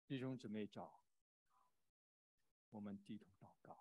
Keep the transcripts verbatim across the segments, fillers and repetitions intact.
弟兄姊妹早，我们低头祷告。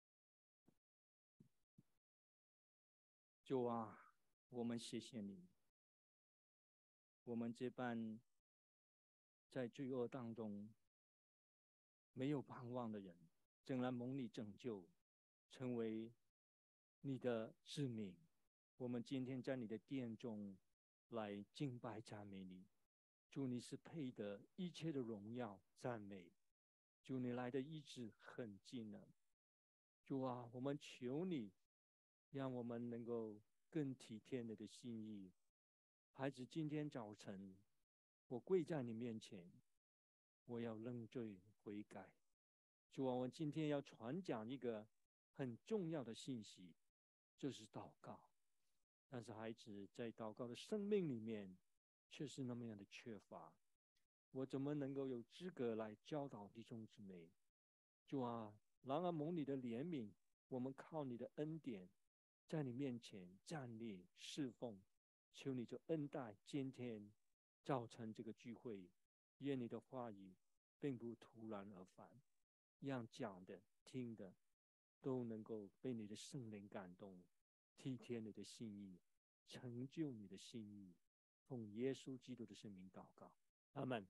主啊，我们谢谢你，我们这般在罪恶当中没有盼望的人，竟然蒙你拯救，成为你的子民。我们今天在你的殿中来敬拜赞美你，主你是配得一切的荣耀赞美，主你来的医治很近了。主啊，我们求你，让我们能够更体贴你的心意。孩子，今天早晨我跪在你面前，我要认罪悔改。主啊，我今天要传讲一个很重要的信息，就是祷告。但是孩子在祷告的生命里面却是那么样的缺乏，我怎么能够有资格来教导弟兄姊妹？主啊，然而蒙你的怜悯，我们靠你的恩典，在你面前站立侍奉，求你就恩待今天早晨这个聚会，愿你的话语并不突然而返，让讲的听的都能够被你的圣灵感动，体贴你的心意，成就你的心意，奉耶稣基督的圣名祷告，阿们。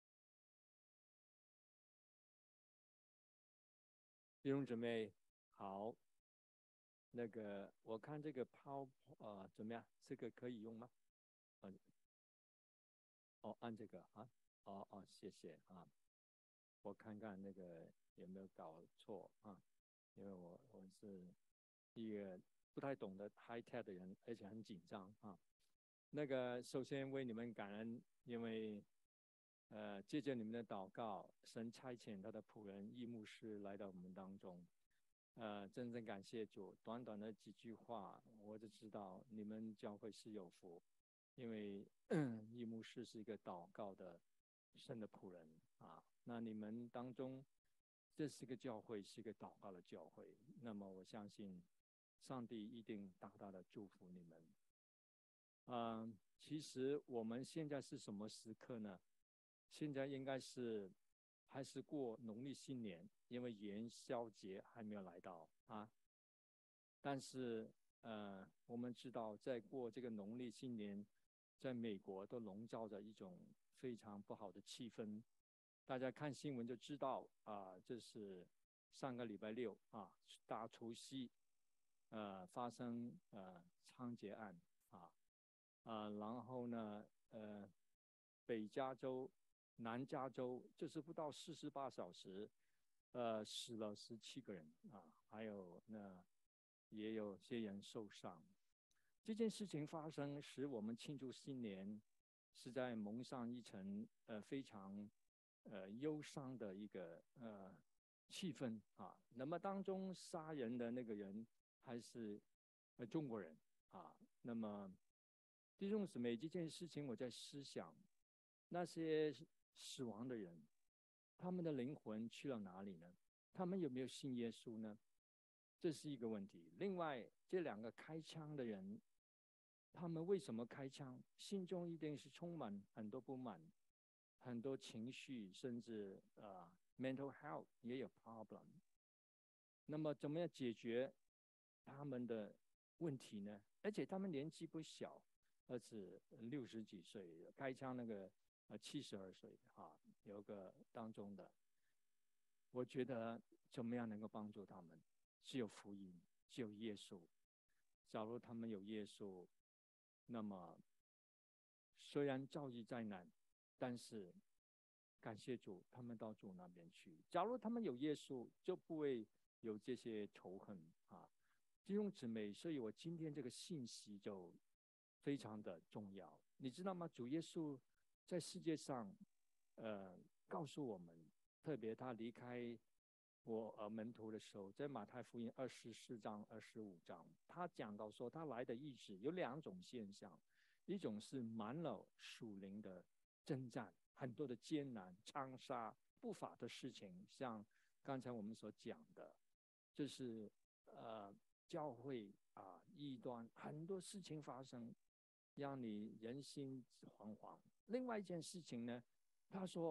弟兄姊妹好，那个我看这个抛呃怎么样？这个可以用吗？嗯，哦，按这个啊，哦哦，谢谢啊。我看看那个有没有搞错啊？因为我我是一个不太懂得 high tech 的人，而且很紧张啊。那个首先为你们感恩，因为呃借着你们的祷告，神差遣他的仆人易牧师来到我们当中。呃，真正感谢主，短短的几句话，我就知道你们教会是有福，因为易牧师是一个祷告的神的仆人啊。那你们当中，这是个教会，是一个祷告的教会，那么我相信上帝一定大大的祝福你们。嗯、呃，其实我们现在是什么时刻呢？现在应该是还是过农历新年，因为元宵节还没有来到啊。但是呃，我们知道在过这个农历新年，在美国都笼罩着一种非常不好的气氛。大家看新闻就知道啊、这是上个礼拜六啊，大除夕，呃，发生呃枪劫案啊。啊，然后呢，呃，北加州、南加州，就是不到四十八小时，呃，死了十七个人啊，还有那也有些人受伤。这件事情发生，使我们庆祝新年，是在蒙上一层呃非常呃忧伤的一个呃气氛啊。那么当中杀人的那个人还是呃中国人啊。那么弟兄姊妹，这件事情我在思想，那些死亡的人，他们的灵魂去了哪里呢？他们有没有信耶稣呢？这是一个问题。另外，这两个开枪的人，他们为什么开枪？心中一定是充满很多不满，很多情绪，甚至呃 mental health 也有 problem。那么怎么样解决他们的问题呢？而且他们年纪不小，而是六十几岁，开枪那个呃七十二岁哈，有个当中的，我觉得怎么样能够帮助他们？只有福音，只有耶稣。假如他们有耶稣，那么虽然遭遇灾难，但是感谢主，他们到主那边去。假如他们有耶稣，就不会有这些仇恨啊。弟兄姊妹，所以我今天这个信息就非常的重要，你知道吗？主耶稣在世界上，呃，告诉我们，特别他离开我呃门徒的时候，在马太福音二十四章、二十五章，他讲到说，他来的意思有两种现象，一种是满了属灵的征战，很多的艰难、枪杀、不法的事情，像刚才我们所讲的，就是呃教会啊异端很多事情发生，让你人心惶惶。另外一件事情呢，他说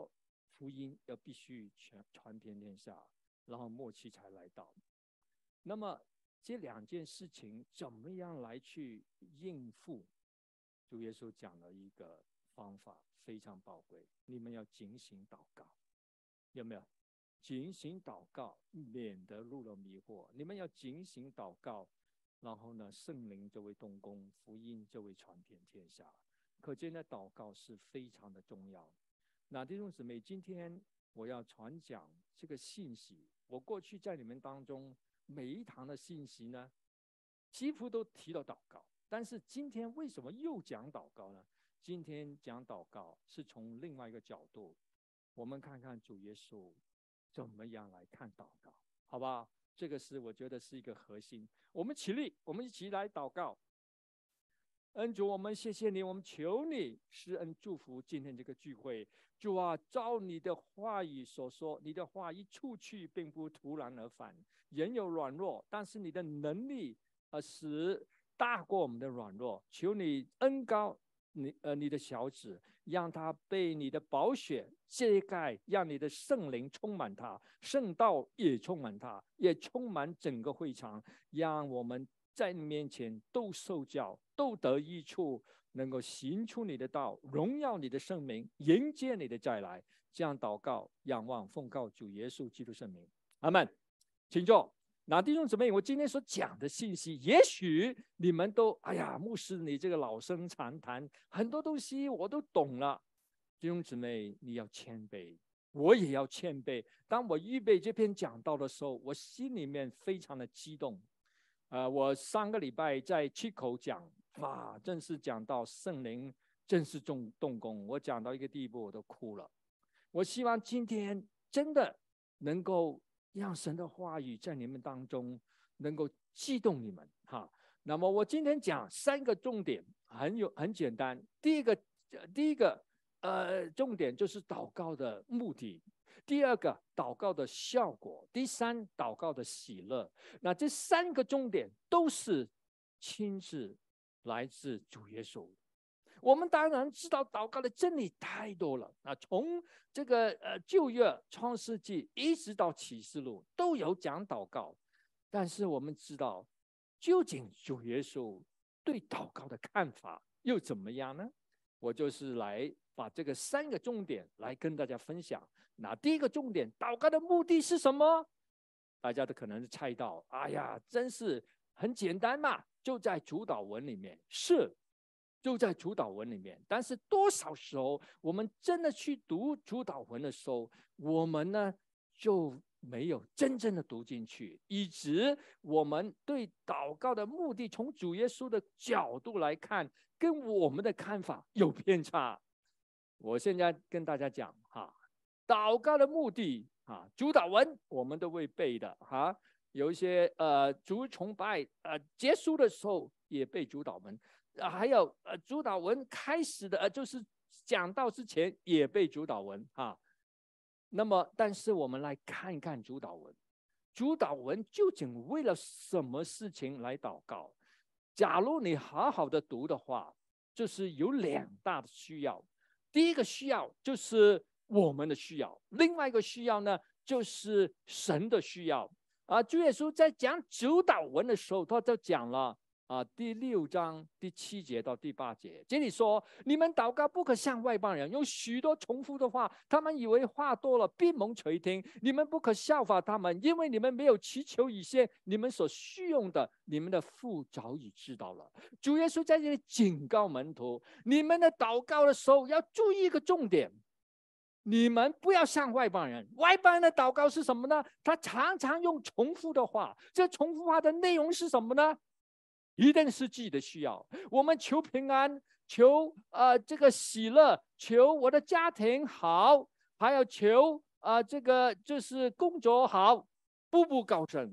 福音要必须传传遍天下，然后末期才来到。那么这两件事情怎么样来去应付？主耶稣讲了一个方法，非常宝贵，你们要警醒祷告，有没有？警醒祷告，免得入了迷惑。你们要警醒祷告，然后呢，圣灵就会动工，福音就会传遍天下。可见的祷告是非常的重要。那弟兄姊妹，今天我要传讲这个信息。我过去在你们当中每一堂的信息呢，几乎都提到祷告，但是今天为什么又讲祷告呢？今天讲祷告是从另外一个角度，我们看看主耶稣怎么样来看祷告，好不好？这个是我觉得是一个核心。我们起立，我们一起来祷告。恩主，我们谢谢你，我们求你施恩祝福今天这个聚会。主啊，照你的话语所说，你的话一出去，并不突然而返。人有软弱，但是你的能力呃使大过我们的软弱。求你恩膏你呃你的小子，让他被你的宝血遮盖，让你的圣灵充满他，圣道也充满他，也充满整个会场，让我们在你面前都受教，都得益处，能够行出你的道，荣耀你的圣名，迎接你的再来。这样祷告仰望奉告主耶稣基督圣名，阿们。请坐。那弟兄姊妹，我今天所讲的信息，也许你们都哎呀，牧师你这个老生常谈，很多东西我都懂了。弟兄姊妹，你要谦卑，我也要谦卑。当我预备这篇讲道的时候，我心里面非常的激动。呃，我上个礼拜在七口讲，哇，正式讲到圣灵正式动动工，我讲到一个地步我都哭了。我希望今天真的能够让神的话语在你们当中能够激动你们哈。那么我今天讲三个重点，很有很简单。第一个，第一个呃重点就是祷告的目的。第二个，祷告的效果；第三，祷告的喜乐。那这三个重点都是亲自来自主耶稣。我们当然知道祷告的真理太多了啊，从这个呃旧约创世纪一直到启示录都有讲祷告，但是我们知道究竟主耶稣对祷告的看法又怎么样呢？我就是来把这个三个重点来跟大家分享。那第一个重点，祷告的目的是什么？大家都可能是猜到，哎呀，真是很简单嘛，就在主祷文里面，是就在主祷文里面。但是多少时候我们真的去读主祷文的时候，我们呢就没有真正的读进去，以致我们对祷告的目的从主耶稣的角度来看，跟我们的看法有偏差。我现在跟大家讲哈，祷告的目的啊，主祷文我们都会背的哈，有一些呃主崇拜呃结束的时候也背主祷文，呃、还有呃主祷文开始的呃就是讲道之前也背主祷文哈。那么，但是我们来看一看主祷文，主祷文究竟为了什么事情来祷告？假如你好好的读的话，就是有两大的需要。第一个需要就是我们的需要，另外一个需要呢，就是神的需要啊。主耶稣在讲主祷文的时候，他就讲了啊，第六章第七节到第八节，这里说：你们祷告不可像外邦人，用许多重复的话，他们以为话多了必蒙垂听。你们不可效法他们，因为你们没有祈求以先你们所需用的，你们的父早已知道了。主耶稣在这里警告门徒，你们的祷告的时候要注意一个重点，你们不要像外邦人。外邦人的祷告是什么呢？他常常用重复的话，这重复话的内容是什么呢？一定是自己的需要，我们求平安，求呃这个喜乐，求我的家庭好，还有求呃这个就是工作好，步步高升，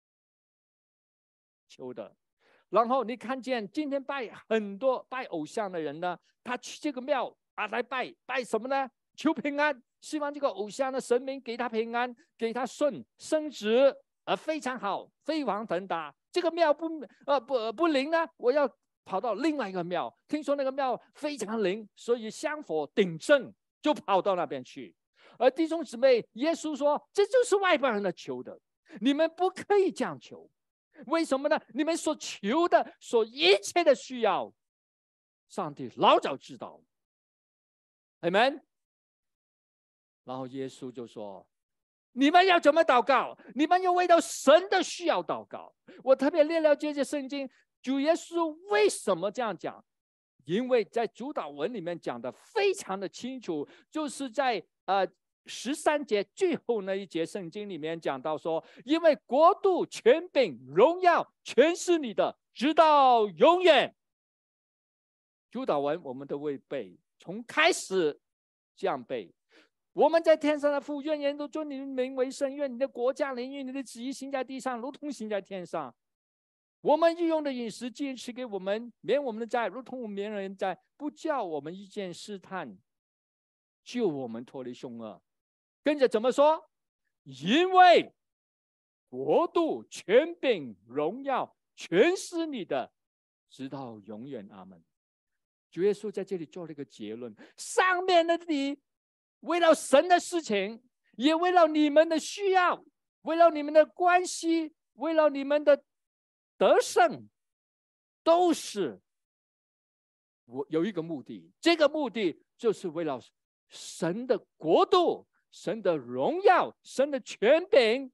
求的。然后你看见今天拜很多拜偶像的人呢，他去这个庙啊来拜拜什么呢？求平安，希望这个偶像的神明给他平安，给他顺升职，呃非常好，飞黄腾达。这个庙不呃不不灵呢，我要跑到另外一个庙，听说那个庙非常灵，所以香火鼎盛，就跑到那边去。 而弟兄姊妹，耶稣说，这就是外邦人的求的，你们不可以这样求。为什么呢？你们所求的，所一切的需要，上帝老早知道。阿们。然后耶稣就说，你们要怎么祷告？你们要为到神的需要祷告。我特别列了这些圣经，主耶稣为什么这样讲？因为在主祷文里面讲的非常的清楚，就是在呃十三节最后那一节圣经里面讲到说，因为国度、权柄、荣耀全是你的，直到永远。主祷文我们都会背，从开始这样背。我们在天上的父，愿人都尊你的名为圣，愿你的国降临，愿你的旨意行在地上，如同行在天上。我们日用的饮食尽赐给我们，免我们的债，如同我们免人债，不叫我们遇见试探，救我们脱离凶恶。跟着怎么说？因为国度、权柄、荣耀全是你的，直到永远。阿们。主耶稣在这里做了一个结论：上面的你为了神的事情，也为了你们的需要，为了你们的关系，为了你们的得胜，都是我有一个目的，这个目的就是为了神的国度、神的荣耀、神的权柄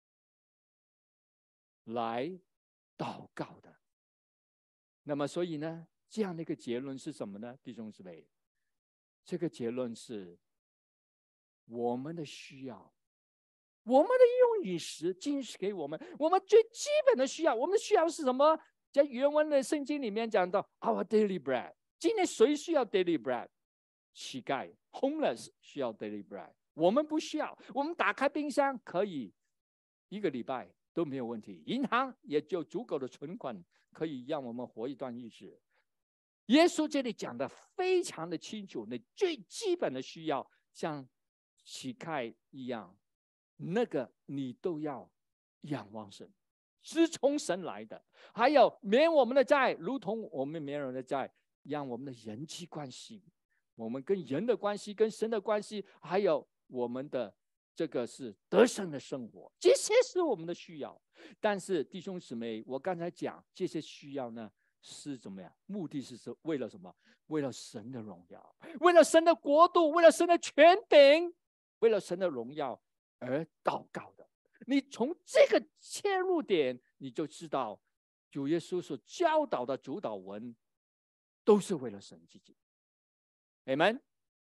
来祷告的。那么所以呢，这样的一个结论是什么呢？弟兄姊妹，这个结论是我们的需要，我们的用饮食尽是给我们，我们最基本的需要。我们的需要是什么？在原文的圣经里面讲到 our daily bread。 今天谁需要 daily bread？ 乞丐 homeless 需要 daily bread， 我们不需要。我们打开冰箱可以一个礼拜都没有问题，银行也就足够的存款可以让我们活一段日子。耶稣这里讲的非常的清楚，你最基本的需要像乞丐一样，那个你都要仰望神，是从神来的。还有免我们的债，如同我们免人的债，让我们的人际关系，我们跟人的关系，跟神的关系，还有我们的这个是得胜的生活，这些是我们的需要。但是弟兄姊妹，我刚才讲这些需要呢，是怎么样？目的是为了什么？为了神的荣耀，为了神的国度，为了神的权柄，为了神的荣耀而祷告的。你从这个切入点，你就知道主耶稣所教导的主祷文都是为了神自己。Amen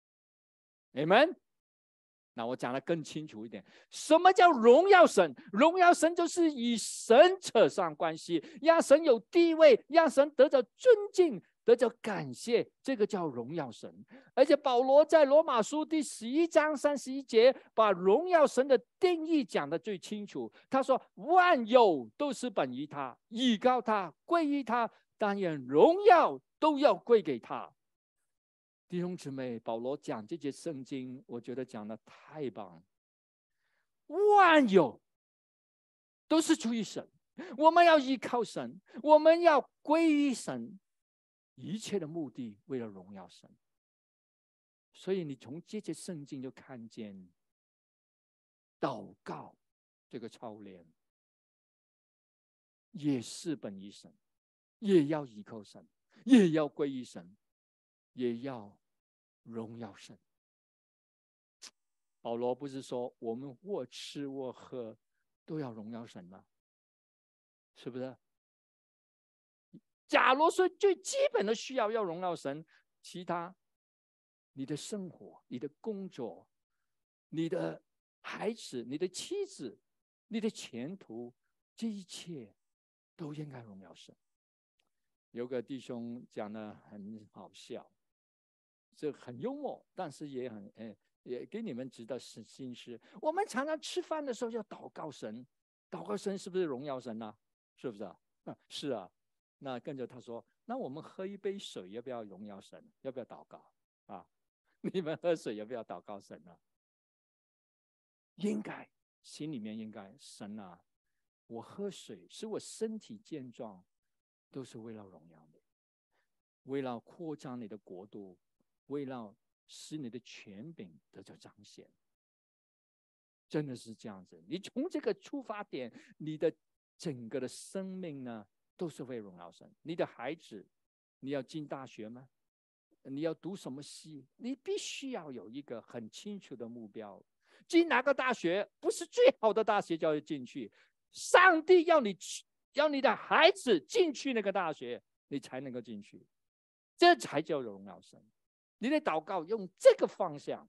Amen。 那我讲得更清楚一点，什么叫荣耀神？荣耀神就是与神扯上关系，让神有地位，让神得着尊敬，得着感谢，这个叫荣耀神。而且保罗在罗马书第十一章三十一节把荣耀神的定义讲得最清楚。他说万有都是本于他，倚靠他，归于他，但愿荣耀都要归给他。弟兄姊妹，保罗讲这节圣经，我觉得讲得太棒了。万有都是出于神，我们要依靠神，我们要归于神，一切的目的为了荣耀神。所以你从这节圣经就看见祷告这个操练也是本于神，也要依靠神，也要归于神，也要荣耀神。保罗不是说我们或吃或喝都要荣耀神吗？是不是？假如说最基本的需要要荣耀神，其他你的生活、你的工作、你的孩子、你的妻子、你的前途，这一切都应该荣耀神。有个弟兄讲得很好笑，这很幽默，但是也很诶，也给你们值得心思。我们常常吃饭的时候要祷告神，祷告神是不是荣耀神啊？是不是啊？是啊。那跟着他说，那我们喝一杯水要不要荣耀神？要不要祷告啊？你们喝水要不要祷告神啊？应该，心里面应该，神啊，我喝水使我身体健壮，都是为了荣耀你，为了扩张你的国度，为了使你的权柄得到彰显。 真的是这样子。你从这个出发点，你的整个的生命呢，都是为荣耀神。你的孩子，你要进大学吗？你要读什么系？你必须要有一个很清楚的目标。进哪个大学不是最好的大学就要进去，上帝要你去，要你的孩子进去那个大学，你才能够进去，这才叫荣耀神。你的祷告用这个方向。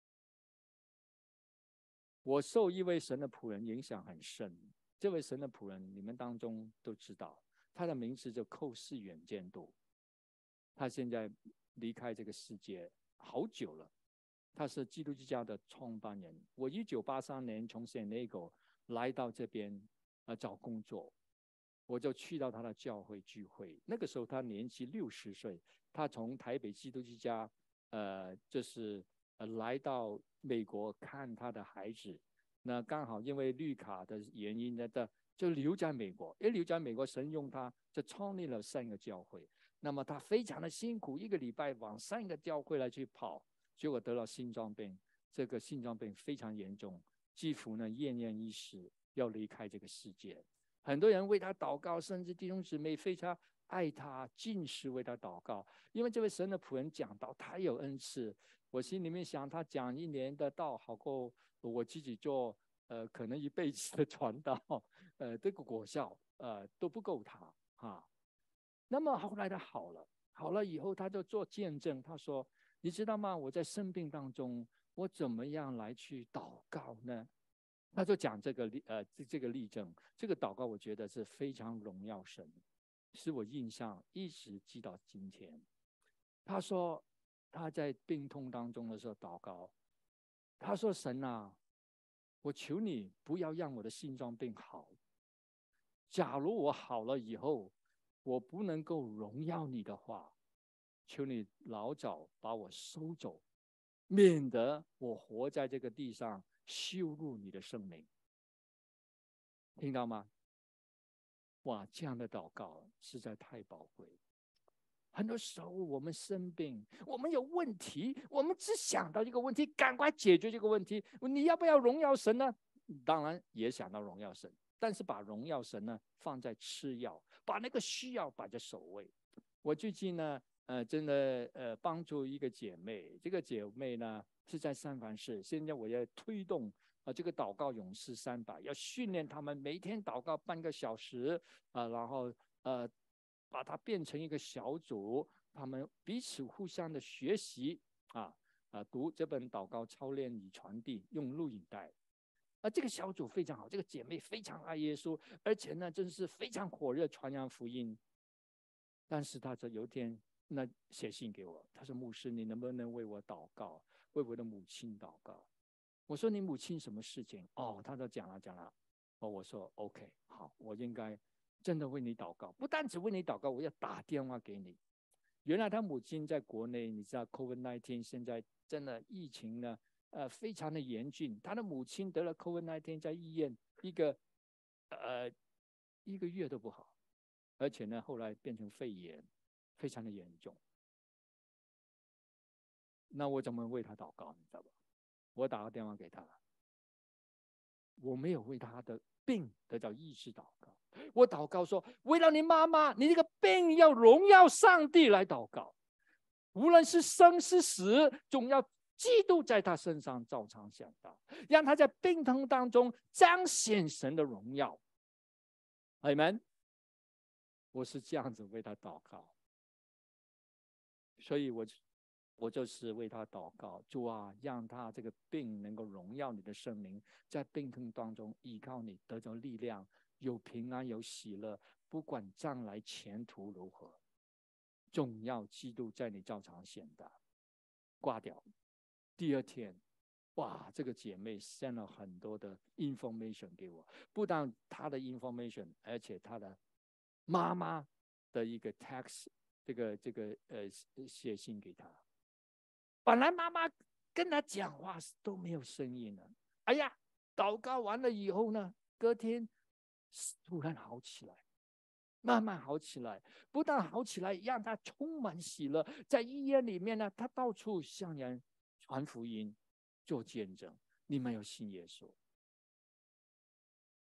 我受一位神的仆人影响很深，这位神的仆人你们当中都知道，他的名字叫寇世远监督。他现在离开这个世界好久了，他是基督教的创办人。我一九八三年从 San Diego 来到这边、呃、找工作，我就去到他的教会聚会。那个时候他年纪六十岁，他从台北基督教呃，就是呃来到美国看他的孩子。那刚好因为绿卡的原因呢，就留在美国。一留在美国，神用他就创立了三个教会。那么他非常的辛苦，一个礼拜往三个教会来去跑，结果得了心脏病。这个心脏病非常严重，几乎呢奄奄一息，要离开这个世界。很多人为他祷告，甚至弟兄姊妹非常爱他，尽时为他祷告。因为这位神的仆人讲道，他有恩赐。我心里面想，他讲一年的道好过我自己做呃可能一辈子的传道，呃这个果效呃都不够他啊。那么后来他好了，好了以后他就做见证，他说：“你知道吗？我在生病当中，我怎么样来去祷告呢？”他就讲这个呃这个例证，这个祷告我觉得是非常荣耀神，使我印象一直记到今天。他说他在病痛当中的时候祷告，他说：“神啊，我求你不要让我的心脏病好。假如我好了以后，我不能够荣耀你的话，求你老早把我收走，免得我活在这个地上羞辱你的圣名。”听到吗？哇，这样的祷告实在太宝贵。很多时候我们生病，我们有问题，我们只想到一个问题，赶快解决这个问题。你要不要荣耀神呢？当然也想到荣耀神，但是把荣耀神呢放在次要，把那个需要摆在首位。我最近呢，呃，真的呃帮助一个姐妹，这个姐妹呢是在三藩市，现在我要推动呃这个祷告勇士三百，要训练他们每天祷告半个小时啊、呃，然后呃。把它变成一个小组，他们彼此互相的学习啊啊，读这本祷告操练与传递，用录影带。啊，这个小组非常好，这个姐妹非常爱耶稣，而且呢，真是非常火热传扬福音。但是她说有一天，那写信给我，她说：“牧师，你能不能为我祷告，为我的母亲祷告？”我说：“你母亲什么事情？”哦，她就讲了讲了。哦，我说 OK， 好，我应该。真的为你祷告，不单只为你祷告，我要打电话给你。原来他母亲在国内，你知道 COVID 十九 现在真的疫情呢，呃，非常的严峻。他的母亲得了 COVID 十九，在医院一个呃一个月都不好，而且呢，后来变成肺炎，非常的严重。那我怎么为他祷告？你知道吧？我打个电话给他，我没有为他的病得到医治祷告。我祷告说，为了你妈妈，你这个病要荣耀上帝来祷告，无论是生是死，总要基督在他身上照常想到，让他在病痛当中彰显神的荣耀。阿们。我是这样子为他祷告，所以我我就是为他祷告，主啊，让他这个病能够荣耀你的圣名，在病痛当中依靠你，得着力量，有平安，有喜乐，不管将来前途如何，总要基督在你照常显大。挂掉。第二天，哇，这个姐妹 send 了很多的 information 给我，不但她的 information， 而且她的妈妈的一个 text， 这个这个呃写信给她。本来妈妈跟她讲话都没有声音了，哎呀，祷告完了以后呢，隔天突然好起来，慢慢好起来，不但好起来，让她充满喜乐。在医院里面呢，她到处向人传福音，做见证。你们有信耶稣，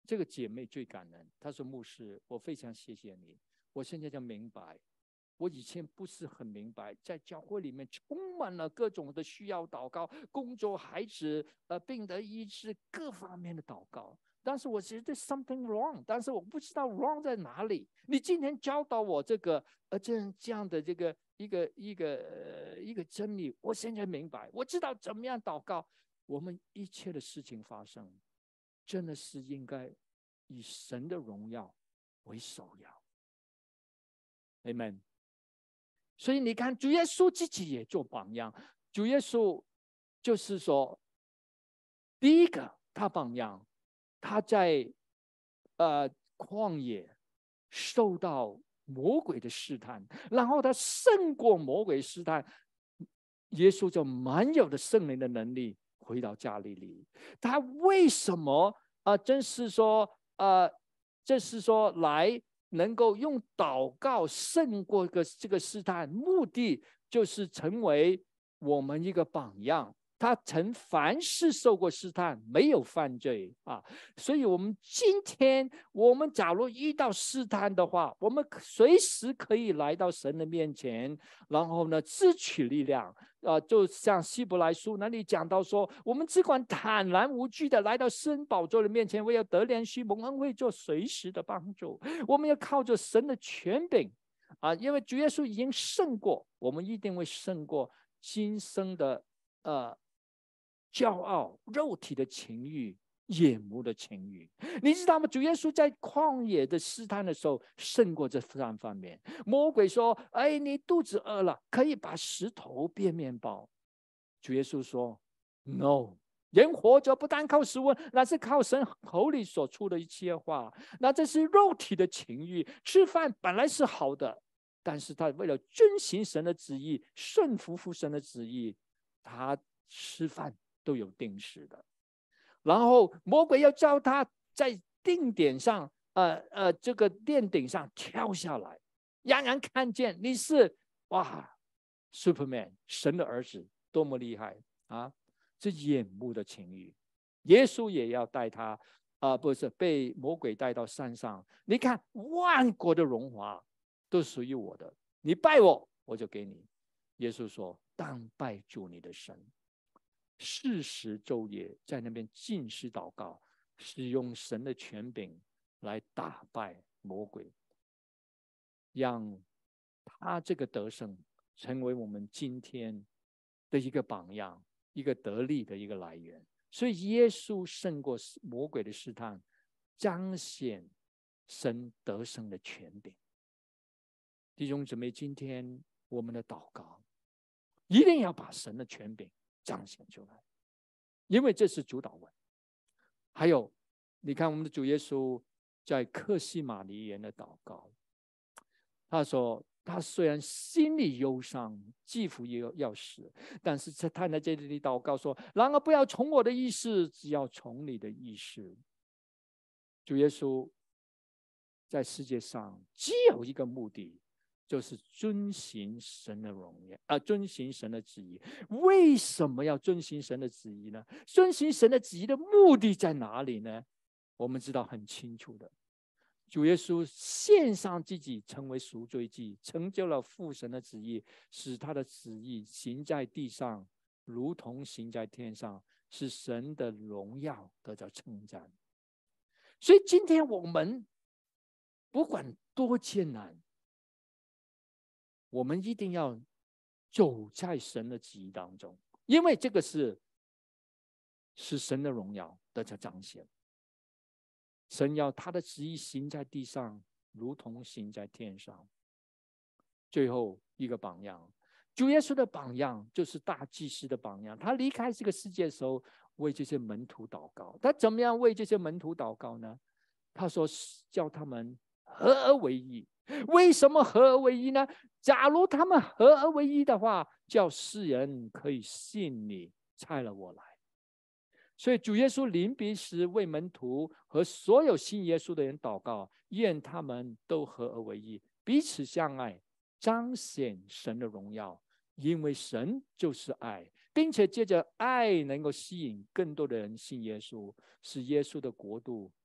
这个姐妹最感人，她说：“牧师，我非常谢谢你，我现在就明白。”我以前不是很明白，在教会里面充满了各种的需要祷告，工作、孩子、呃病得医治，各方面的祷告。但是我觉得 something wrong， 但是我不知道 wrong 在哪里。你今天教导我这个呃这样这样的这个一个一个、呃、一个真理，我现在明白，我知道怎么样祷告。我们一切的事情发生，真的是应该以神的荣耀为首要。Amen。所以你看，主耶稣自己也做榜样。主耶稣就是说，第一个他榜样，他在呃旷野受到魔鬼的试探，然后他胜过魔鬼试探，耶稣就满有的圣灵的能力回到加利利。他为什么啊、呃？真是说呃，这是说来。能够用祷告胜过个这个试探，目的就是成为我们一个榜样。他曾凡事受过试探，没有犯罪啊。所以我们今天，我们假如遇到试探的话，我们随时可以来到神的面前，然后呢，支取力量。呃，就像希伯来书那里讲到说，我们只管坦然无惧的来到施恩宝座的面前，为要得怜恤蒙恩惠，做随时的帮助。我们要靠着神的权柄啊，因为主耶稣已经胜过，我们一定会胜过今生的呃骄傲、肉体的情欲、眼目的情欲。你知道吗？主耶稣在旷野的试探的时候，胜过这三方面。魔鬼说：“哎，你肚子饿了，可以把石头变面包。”主耶稣说 ：“No， 人活着不单靠食物，那是靠神口里所出的一切话。那这是肉体的情欲，吃饭本来是好的，但是他为了遵行神的旨意，顺服父神的旨意，他吃饭都有定时的。然后魔鬼要叫他在定点上，呃呃，这个殿顶上跳下来，让人看见你是哇 ，Superman， 神的儿子，多么厉害啊！这眼目的情欲，耶稣也要带他啊、呃，不是被魔鬼带到山上。你看，万国的荣华都属于我的，你拜我，我就给你。耶稣说：“当拜主你的神。”四十昼夜在那边禁食祷告，使用神的权柄来打败魔鬼，让他这个得胜成为我们今天的一个榜样，一个得力的一个来源。所以耶稣胜过魔鬼的试探，彰显神得胜的权柄。弟兄姊妹，今天我们的祷告一定要把神的权柄彰显出来，因为这是主导文。还有，你看我们的主耶稣在客西马尼园的祷告，他说他虽然心里忧伤，几乎也要死，但是他在这里祷告说：“然而不要从我的意思，只要从你的意思。”主耶稣在世界上只有一个目的，就是遵行神的荣耀，啊，遵行神的旨意。为什么要遵行神的旨意呢？遵行神的旨意的目的在哪里呢？我们知道很清楚的，主耶稣献上自己成为赎罪祭，成就了父神的旨意，使他的旨意行在地上，如同行在天上，使神的荣耀得到称赞。所以今天我们不管多艰难，我们一定要走在神的旨意当中，因为这个是使神的荣耀得到彰显。神要他的旨意行在地上，如同行在天上。最后一个榜样，主耶稣的榜样就是大祭司的榜样。他离开这个世界的时候，为这些门徒祷告。他怎么样为这些门徒祷告呢？他说叫他们合而为一。为什么合而为一呢？假如他们合而为一的话，叫世人可以信你差了我来。所以主耶稣临别时为门徒和所有信耶稣的人祷告，愿他们都合而为一，彼此相爱，彰显神的荣耀。因为神就是爱，并且借着爱能够吸引更多的人信耶稣，使耶稣的国度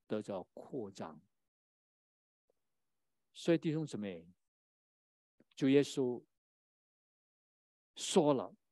得着扩张。所以弟兄姊妹，主耶稣说了，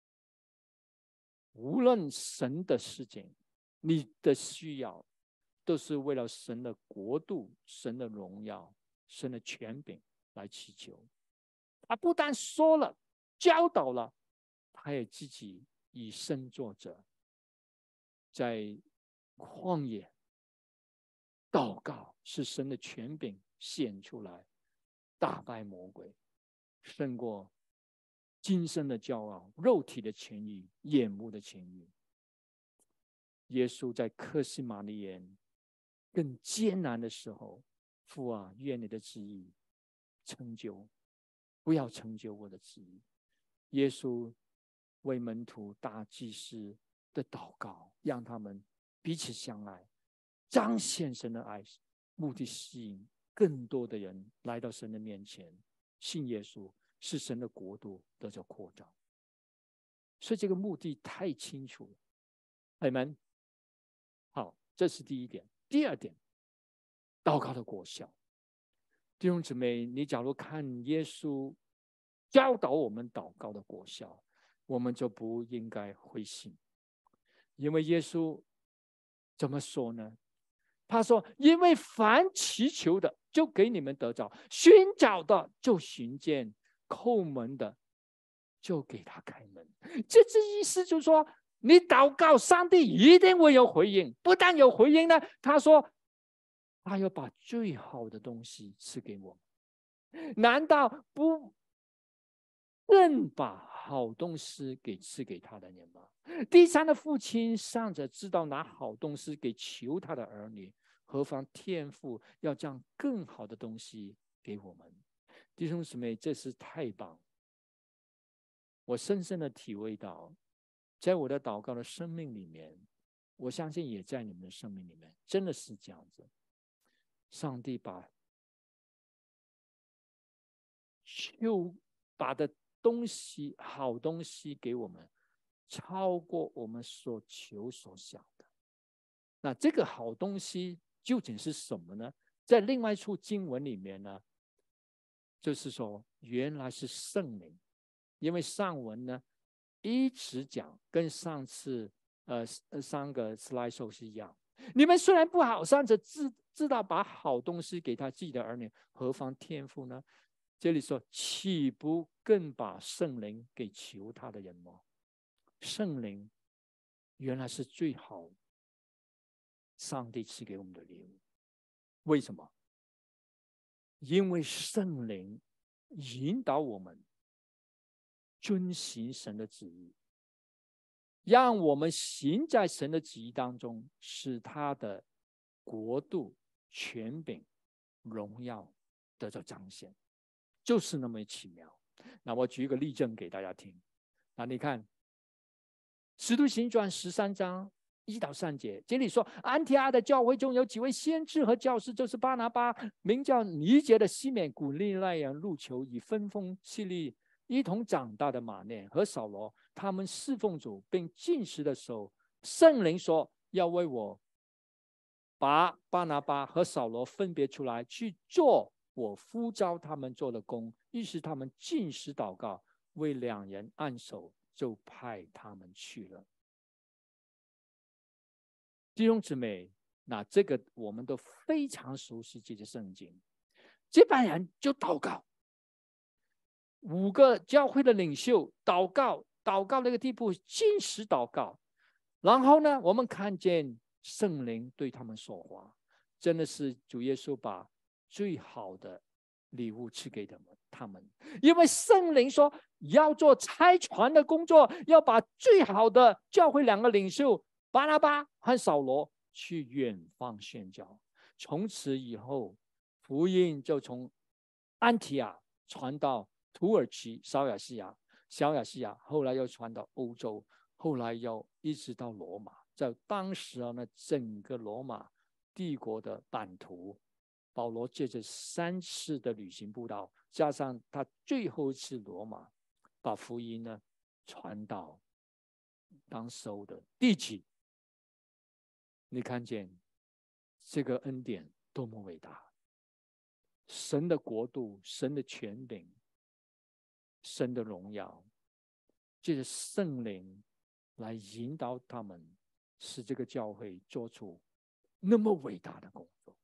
无论神的事情，你的需要都是为了神的国度、神的荣耀、神的权柄来祈求。他不但说了，教导了，他也自己以身作则，在旷野祷告，是神的权柄显出来，打败魔鬼，胜过今生的骄傲、肉体的情欲、眼目的情欲。耶稣在客西马尼园更艰难的时候，父啊，愿你的旨意成就，不要成就我的旨意。耶稣为门徒大祭司的祷告，让他们彼此相爱，彰显神的爱，目的吸引更多的人来到神的面前，信耶稣，使神的国度得着扩张。所以这个目的太清楚了，阿们。好，这是第一点。第二点，祷告的果效。弟兄姊妹，你假如看耶稣教导我们祷告的果效，我们就不应该灰心。因为耶稣怎么说呢？他说，因为凡祈求的就给你们得着，寻找的就寻见，叩门的就给他开门。这这意思就是说，你祷告，上帝一定会有回应。不但有回应呢，他说他要把最好的东西赐给我们，难道不更把好东西给赐给他的人吗？第三的父亲尚且知道拿好东西给求他的儿女，何况天父要将更好的东西给我们。弟兄姊妹，这是太棒！我深深的体会到，在我的祷告的生命里面，我相信也在你们的生命里面，真的是这样子。上帝把就把的东西好东西给我们，超过我们所求所想的。那这个好东西究竟是什么呢？在另外一处经文里面呢，就是说原来是圣灵。因为上文呢一直讲，跟上次呃三个 slide 是一样。你们虽然不好，尚且知知道把好东西给他自己的儿女，何况天父呢？这里说，岂不更把圣灵给求他的人吗？圣灵原来是最好上帝赐给我们的礼物。为什么？因为圣灵引导我们遵行神的旨意，让我们行在神的旨意当中，使他的国度、权柄、荣耀得到彰显，就是那么奇妙。那我举一个例证给大家听。那你看《使徒行传》十三章一到三节，这里说，安提阿的教会中有几位先知和教师，就是巴拿巴、名叫尼结的西缅、古利奈人路求，以分封希利一同长大的马内和扫罗，他们侍奉主并进食的时候，圣灵说要为我把巴拿巴和扫罗分别出来，去做我呼召他们做的工。于是他们进食祷告，为两人按手，就派他们去了。弟兄姊妹，那这个我们都非常熟悉这些圣经。这班人就祷告，五个教会的领袖祷告，祷告那个地步，进食祷告。然后呢，我们看见圣灵对他们说话，真的是主耶稣把最好的礼物赐给他们。他们因为圣灵说要做差传的工作，要把最好的教会两个领袖巴拿巴和扫罗去远方宣教。从此以后，福音就从安提亚传到土耳其、小亚细亚，小亚细亚后来又传到欧洲，后来又一直到罗马。在当时啊，那整个罗马帝国的版图，保罗借着三次的旅行布道，加上他最后一次罗马，把福音呢传到当时候的地级。你看见这个恩典多么伟大！神的国度，神的权柄，神的荣耀，借着圣灵来引导他们，使这个教会做出那么伟大的工作。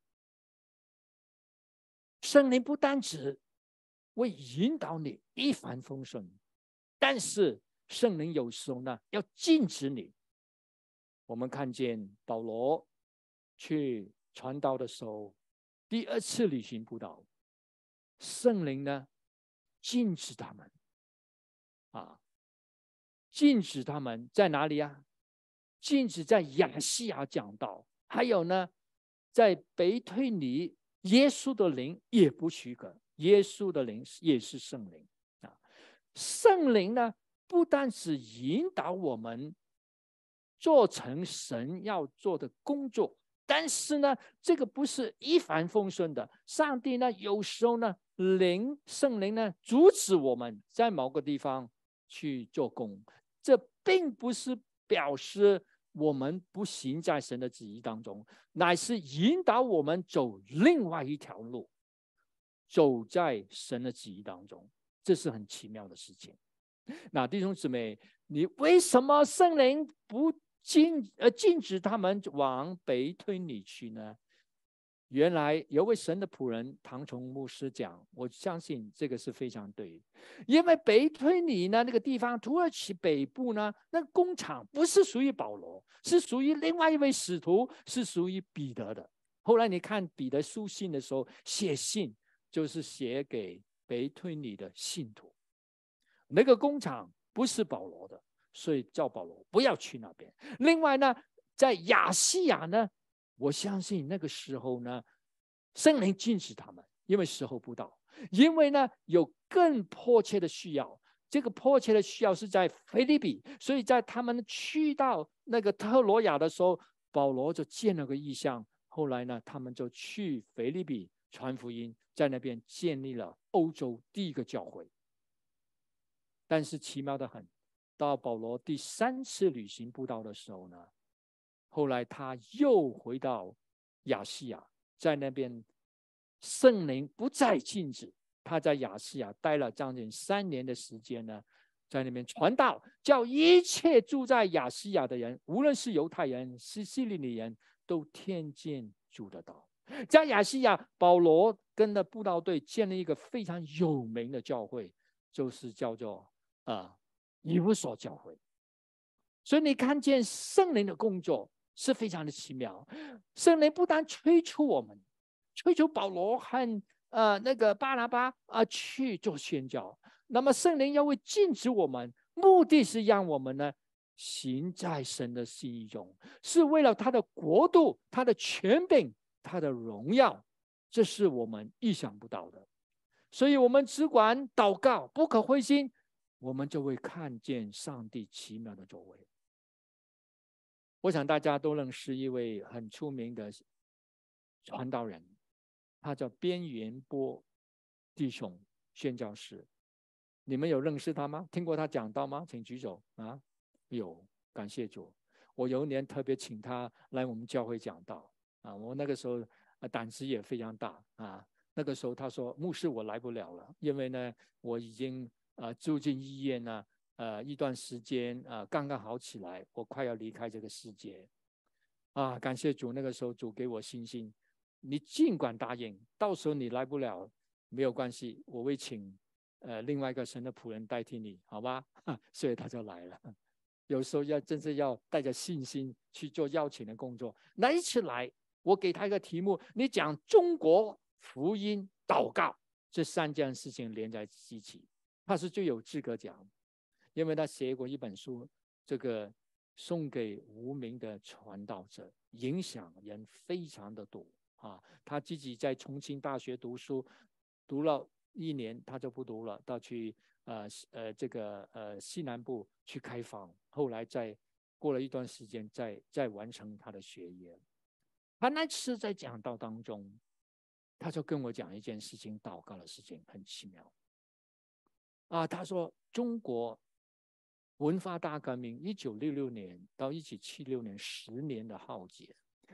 圣灵不单只为引导你一帆风顺，但是圣灵有时候呢要禁止你。我们看见保罗去传道的时候，第二次旅行布道，圣灵呢禁止他们啊，禁止他们在哪里啊？禁止在亚细亚讲道，还有呢，在北推尼，耶稣的灵也不许可，耶稣的灵也是圣灵啊。圣灵呢，不单只引导我们做成神要做的工作，但是呢，这个不是一帆风顺的。上帝呢，有时候呢，灵圣灵呢，阻止我们在某个地方去做工，这并不是表示我们不行在神的旨意当中，乃是引导我们走另外一条路，走在神的旨意当中，这是很奇妙的事情。那弟兄姊妹，你为什么圣灵不禁呃禁止他们往北推尼去呢？原来有位神的仆人唐崇牧师讲，我相信这个是非常对，因为北推尼呢那个地方，土耳其北部呢，那个工厂不是属于保罗，是属于另外一位使徒，是属于彼得的。后来你看彼得书信的时候，写信就是写给北推尼的信徒，那个工厂不是保罗的，所以叫保罗不要去那边。另外呢，在亚细亚呢，我相信那个时候呢，圣灵禁止他们，因为时候不到，因为呢有更迫切的需要。这个迫切的需要是在腓立比，所以在他们去到那个特罗亚的时候，保罗就见了个异象。后来呢，他们就去腓立比传福音，在那边建立了欧洲第一个教会。但是奇妙的很，到保罗第三次旅行布道的时候呢，后来他又回到亚细亚，在那边圣灵不再禁止，他在亚细亚待了将近三年的时间呢，在那边传道，叫一切住在亚细亚的人，无论是犹太人是希利尼人，都听见主的道。在亚细亚，保罗跟着布道队建立一个非常有名的教会，就是叫做啊以弗所教会。所以你看见圣灵的工作是非常的奇妙。圣灵不但催促我们，催促保罗和呃那个巴拿巴啊、呃、去做宣教，那么圣灵又会禁止我们，目的是让我们呢行在神的心意中，是为了他的国度、他的权柄、他的荣耀，这是我们意想不到的。所以我们只管祷告，不可灰心，我们就会看见上帝奇妙的作为。我想大家都认识一位很出名的传道人，他叫边缘波弟兄宣教士。你们有认识他吗？听过他讲道吗？请举手啊！有，感谢主。我有一年特别请他来我们教会讲道啊，我那个时候、呃、胆子也非常大啊。那个时候他说：“牧师，我来不了了，因为呢，我已经呃住进医院呢、啊。”呃，一段时间啊、呃，刚刚好起来，我快要离开这个世界啊！感谢主，那个时候主给我信心，你尽管答应，到时候你来不了没有关系，我会请呃另外一个神的仆人代替你，好吧？所以他就来了。有时候要真是要带着信心去做邀请的工作。那一次来，我给他一个题目，你讲中国福音祷告这三件事情连在一起，他是最有资格讲。因为他写过一本书，这个送给无名的传道者，影响人非常的多啊。他自己在重庆大学读书，读了一年他就不读了，到去呃呃这个呃西南部去开房，后来再过了一段时间再再完成他的学业。他那次在讲道当中，他就跟我讲一件事情，祷告的事情很奇妙啊。他说中国文化大革命一九六六年到一九七六年十年的浩劫，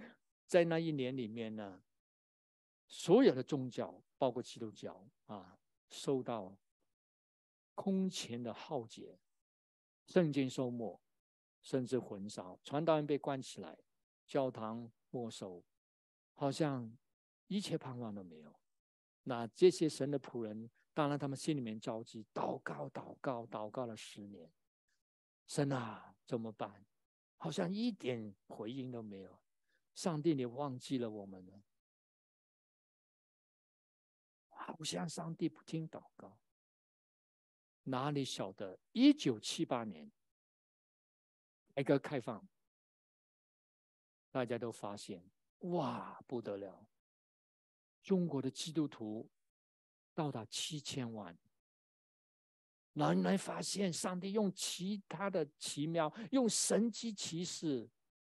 在那一年里面呢，所有的宗教，包括基督教啊，受到空前的浩劫，圣经收没，甚至焚烧，传道人被关起来，教堂没收，好像一切盼望都没有。那这些神的仆人，当然他们心里面着急，祷告祷告祷告了十年，神啊怎么办？好像一点回应都没有。上帝，你忘记了我们了？好像上帝不听祷告。哪里晓得一九七八年改革开放，大家都发现，哇，不得了，中国的基督徒到达七千万。人们发现上帝用其他的奇妙，用神迹奇事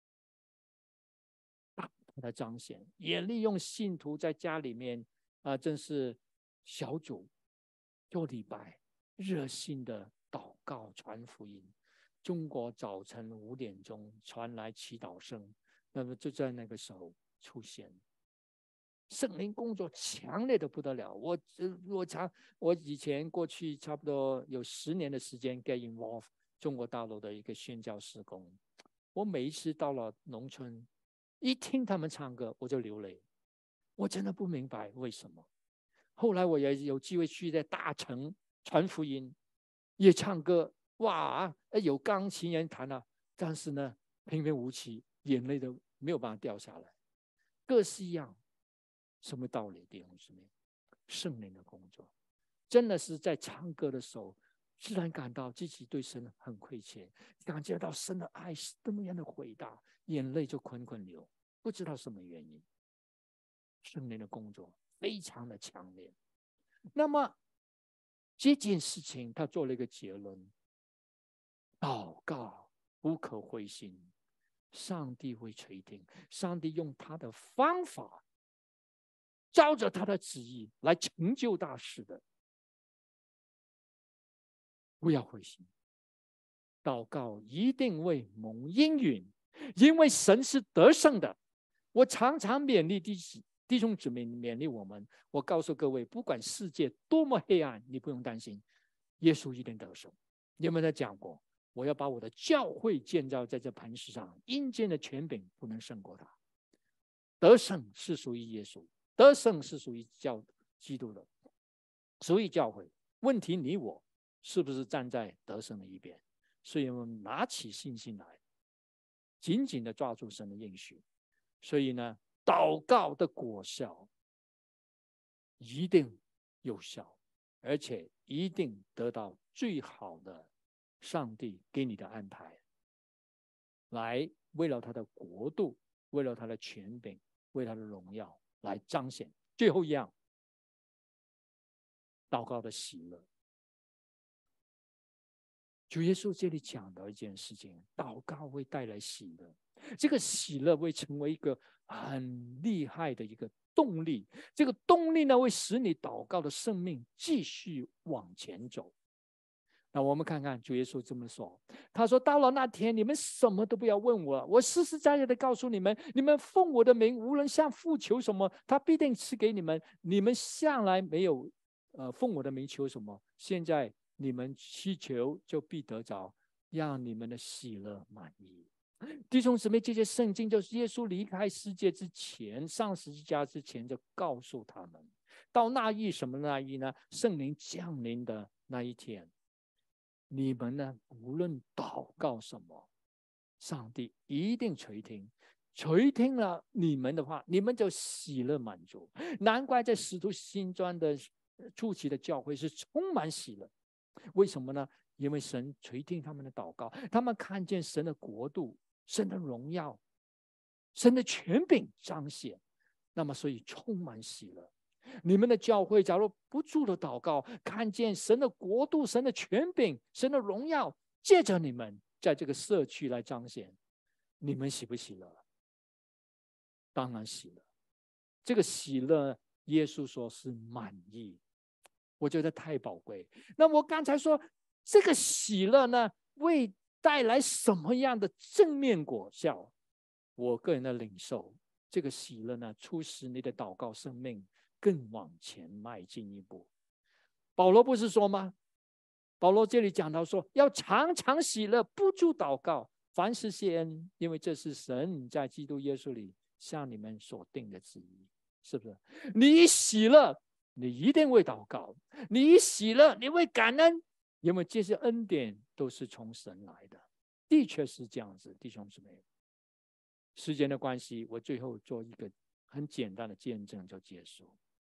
大大的彰显，也利用信徒在家里面啊、呃，真是小组做礼拜，热心的祷告传福音。中国早晨五点钟传来祈祷声，那么就在那个时候出现。圣灵工作强烈的不得了，我我常我以前过去差不多有十年的时间 get involved 中国大陆的一个宣教事工，我每一次到了农村，一听他们唱歌我就流泪，我真的不明白为什么。后来我也有机会去在大城传福音，也唱歌，哇，有钢琴人弹啊，但是呢平平无奇，眼泪都没有办法掉下来，各式一样。什么道理？弟兄姊妹，圣灵的工作真的是在唱歌的时候，自然感到自己对神很亏欠，感觉到神的爱是多么样的伟大，眼泪就滚滚流，不知道什么原因。圣灵的工作非常的强烈。那么这件事情他做了一个结论：祷告不可灰心，上帝会垂听，上帝用他的方法照着他的旨意来成就大事的，不要灰心。祷告一定会蒙应允，因为神是得胜的。我常常勉励弟兄姊妹，勉励我们。我告诉各位，不管世界多么黑暗，你不用担心，耶稣一定得胜。你有没有讲过？我要把我的教会建造在这磐石上，阴间的权柄不能胜过他。得胜是属于耶稣。得胜是属于教基督的，属于教会。问题你我是不是站在得胜的一边？所以我们拿起信心来，紧紧的抓住神的应许。所以呢，祷告的果效一定有效，而且一定得到最好的上帝给你的安排，来为了他的国度，为了他的权柄，为他的荣耀来彰显。最后一样，祷告的喜乐。主耶稣这里讲的一件事情，祷告会带来喜乐，这个喜乐会成为一个很厉害的一个动力，这个动力呢会使你祷告的生命继续往前走。那我们看看主耶稣这么说，他说到了那天，你们什么都不要问我，我实实在在的告诉你们，你们奉我的名无论向父求什么，他必定赐给你们。你们向来没有呃奉我的名求什么，现在你们祈求就必得着，让你们的喜乐满意。弟兄姊妹，这些圣经就是耶稣离开世界之前，上十字架之前就告诉他们，到那一什么那一呢？圣灵降临的那一天，你们呢，无论祷告什么，上帝一定垂听。垂听了你们的话，你们就喜乐满足。难怪在使徒新专的初期的教会是充满喜乐。为什么呢？因为神垂听他们的祷告，他们看见神的国度、神的荣耀、神的权柄彰显，那么所以充满喜乐。你们的教会假如不住的祷告，看见神的国度、神的权柄、神的荣耀借着你们在这个社区来彰显，你们喜不喜乐？当然喜乐。这个喜乐耶稣说是满意，我觉得太宝贵。那我刚才说这个喜乐呢，会带来什么样的正面果效？我个人的领受， 这个喜乐呢，促使你的祷告生命更往前迈进一步。保罗不是说吗？保罗这里讲到说，要常常喜乐，不住祷告，凡事谢恩，因为这是神在基督耶稣里向你们所定的旨意，是不是？你一喜乐，你一定会祷告；你一喜乐，你会感恩，因为这些恩典都是从神来的。的确是这样子，弟兄姊妹。时间的关系，我最后做一个很简单的见证就结束。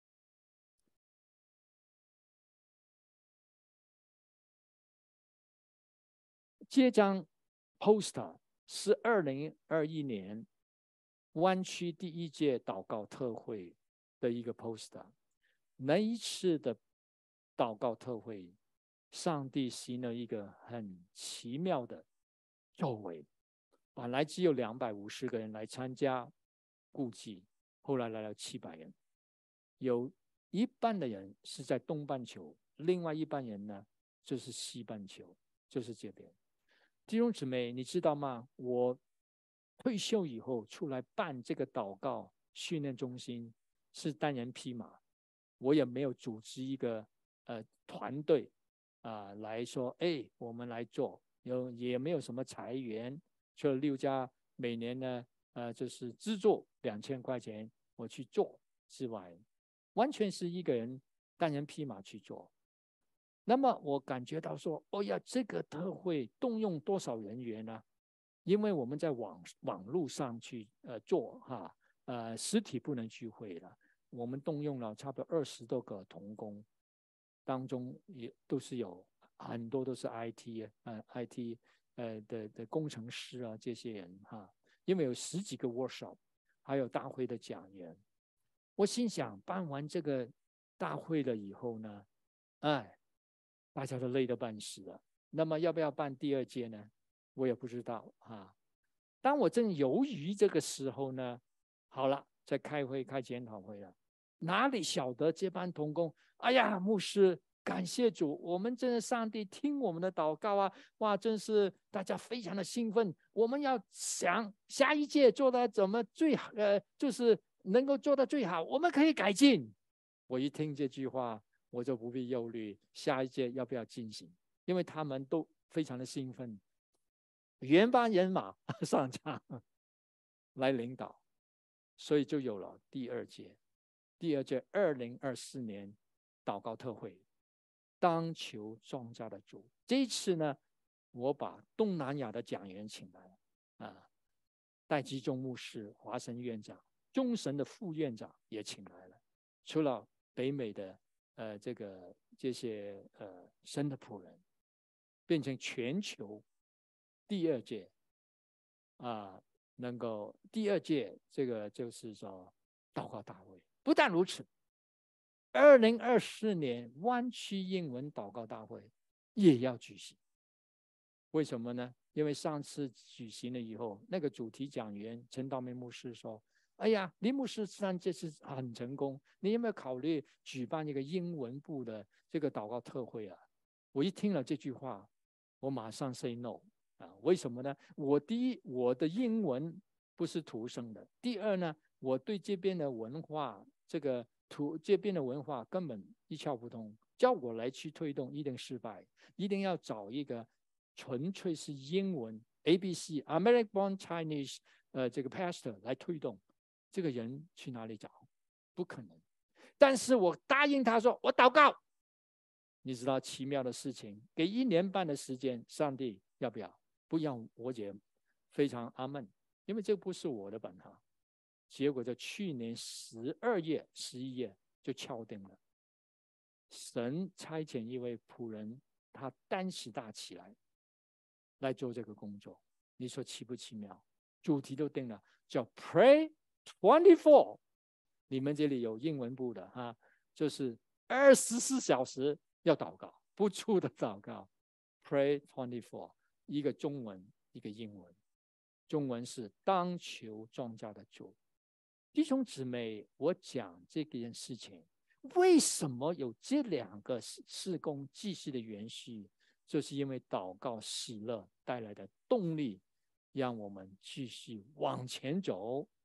这张 poster 是二零二一年湾区第一届祷告特会的一个 poster。那一次的祷告特会，上帝行了一个很奇妙的作为。本来只有两百五十个人来参加，估计后来来了七百人，有一半的人是在东半球，另外一半人呢就是西半球，就是这边。弟兄姊妹，你知道吗？我退休以后出来办这个祷告训练中心，是单人匹马，我也没有组织一个呃团队啊、呃、来说，哎，我们来做，有也没有什么裁员，除了六家每年呢，呃，就是资助两千块钱我去做之外，完全是一个人单人匹马去做。那么我感觉到说，哦呀，这个特会动用多少人员呢？因为我们在网网络上去呃做哈，呃实体不能聚会了，我们动用了差不多二十多个同工，当中也都是有很多都是 I T 呃 I T 呃的的工程师啊这些人哈，因为有十几个 workshop， 还有大会的讲员。我心想，办完这个大会了以后呢，哎。大家都累得半死了。那么要不要办第二届呢？我也不知道啊。当我正犹豫这个时候呢，好了，在开会开检讨会了，哪里晓得这班同工？哎呀，牧师，感谢主，我们真的上帝听我们的祷告啊！哇，真是大家非常的兴奋。我们要想下一届做的怎么最好，呃，就是能够做到最好，我们可以改进。我一听这句话，我就不必忧虑下一届要不要进行，因为他们都非常的兴奋，原班人马上场来领导，所以就有了第二届。第二届二零二四年祷告特会，当求庄稼的主。这一次呢，我把东南亚的讲员请来了啊，戴基中牧师、华神院长、中神的副院长也请来了，除了北美的呃这个这些呃神的仆人，变成全球第二届啊，能够第二届这个就是说祷告大会。不但如此，二零二四年湾区英文祷告大会也要举行。为什么呢？因为上次举行了以后，那个主题讲员陈道明牧师说，哎呀，林牧师虽然这次很成功，你有没有考虑举办一个英文部的这个祷告特会啊？我一听了这句话，我马上 say no 啊！为什么呢？我第一，我的英文不是土生的；第二呢，我对这边的文化，这个土这边的文化根本一窍不通，叫我来去推动一定失败，一定要找一个纯粹是英文 A B C American born Chinese 呃这个 pastor 来推动，这个人去哪里找？不可能。但是我答应他说，我祷告。你知道奇妙的事情，给一年半的时间，上帝要不要？不要，我也非常阿闷，因为这不是我的本行。结果在去年十二月、十一月就敲定了，神差遣一位仆人，他担起大旗来，来做这个工作。你说奇不奇妙？主题都定了，叫 Pray twenty-four。你们这里有英文部的哈，就是二十四小时。要祷告，不住的祷告 ，Pray twenty-four， 一个中文，一个英文。中文是当求庄稼的主。弟兄姊妹，我讲这件事情，为什么有这两个事工继续的延续？就是因为祷告喜乐带来的动力，让我们继续往前走。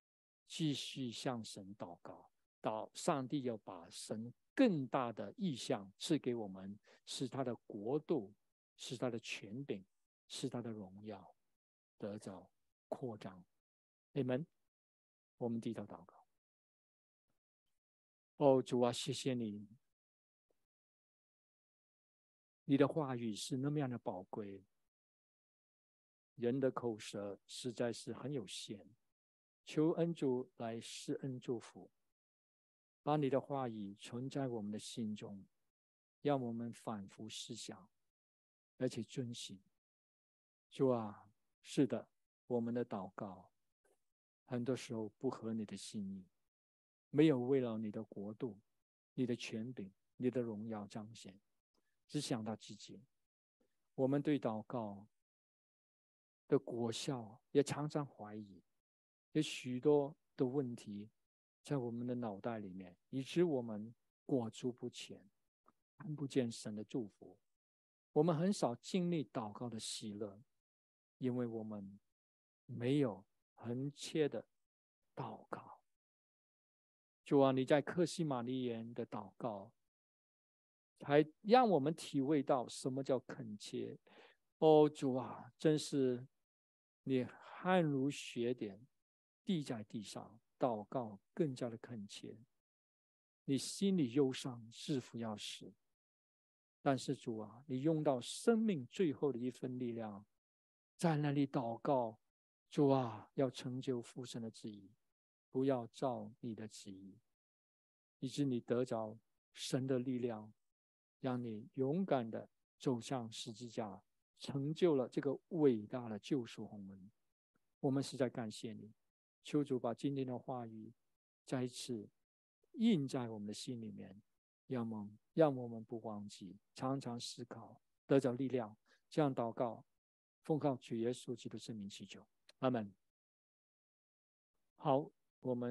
继续向神祷告，到上帝要把神更大的意向赐给我们，使他的国度，使他的权柄，使他的荣耀得着扩张。你们，我们低头祷告。哦，主啊，谢谢你，你的话语是那么样的宝贵，人的口舌实在是很有限，求恩主来施恩祝福，把你的话语存在我们的心中，让我们反复思想，而且遵行。主啊，是的，我们的祷告很多时候不合你的心意，没有为了你的国度、你的权柄、你的荣耀彰显，只想到自己。我们对祷告的果效也常常怀疑，有许多的问题在我们的脑袋里面，以致我们裹足不前，看不见神的祝福。我们很少经历祷告的喜乐，因为我们没有恒切的祷告。主啊，你在客西马尼园的祷告，才让我们体会到什么叫恳切。哦，主啊，真是你汗如雪点滴在地上，祷告更加的恳切。你心里忧伤，似乎要死，但是主啊，你用到生命最后的一份力量，在那里祷告。主啊，要成就父神的旨意，不要照你的旨意，以致你得着神的力量，让你勇敢的走向十字架，成就了这个伟大的救赎鸿恩。我们实在感谢你，求主把今天的话语再一次印在我们的心里面，让我们让我们不忘记，常常思考，得着力量。这样祷告，奉靠主耶稣基督圣名祈求，阿们。好，我们